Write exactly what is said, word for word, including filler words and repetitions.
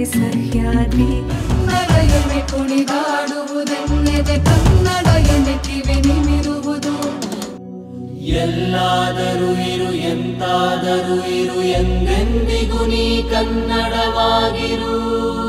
ಸಹ್ಯಾದ್ರಿ ಕನ್ನಡಯೊಮ್ಮೆ ಕುಣಿದಾಡುವುದೆನ್ನೆದೆ ಕನ್ನಡ ಎನ್ನೆ ಕಿವಿ ನಿಮಿರುವುದು ಎಲ್ಲಾದರೂ ಇರು ಎಂತಾದರೂ ಇರು ಎಂದೆಂದಿಗೂ ನೀ ಕನ್ನಡವಾಗಿರು.